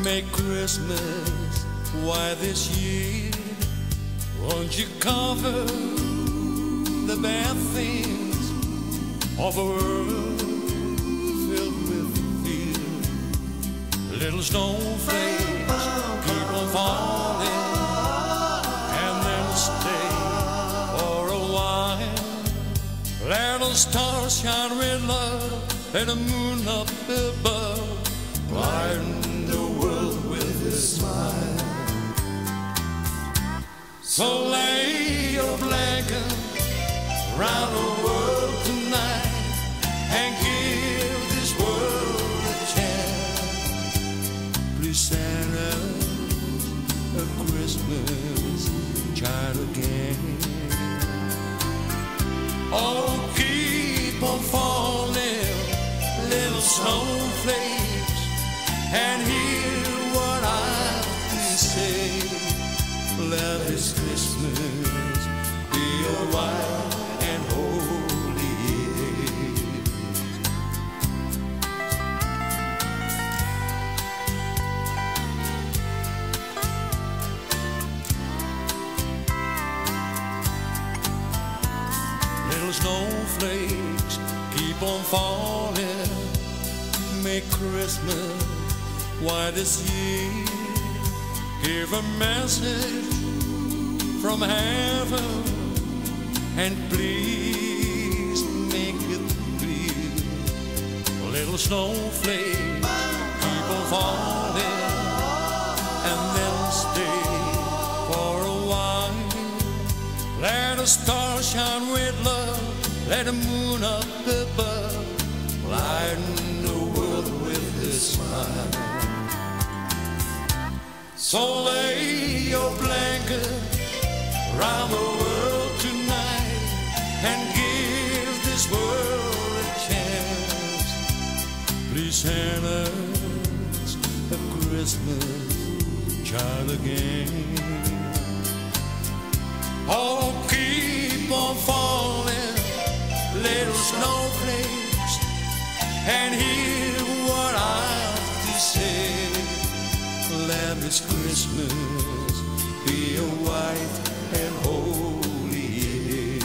Make Christmas white this year. Won't you cover the bad things of a world filled with fear? Little snowflakes keep on falling and then stay for a while. Let the stars shine with love and the moon up above lighten the world with a smile. So lay your blanket around the world tonight and give this world a chance. Please send us a Christmas child again. Oh, keep on falling, little snowflakes, and hear what I have to say. Let this Christmas be a white and holy year. Little snowflakes keep on falling. Make Christmas white this year. Give a message from heaven and please make it clear. Little snowflakes keep on falling and then stay for a while. Let the stars shine with love, let the moon up above lighten the world with a smile. So lay your blanket around the world tonight and give this world a chance. Please send us a Christmas child again. Oh, keep on falling, little snowflakes, and hear what I have to say. Let this Christmas be a white and holy year.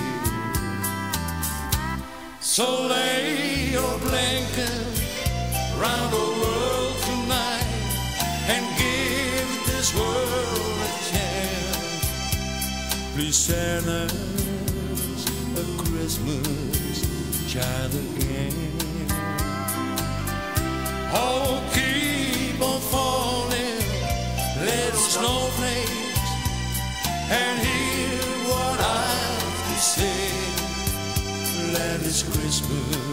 So lay your blanket around the world tonight and give this world a chance. Please send us a Christmas child again. Oh, keep on falling, little snowflakes, and hear what I have to say. Let this Christmas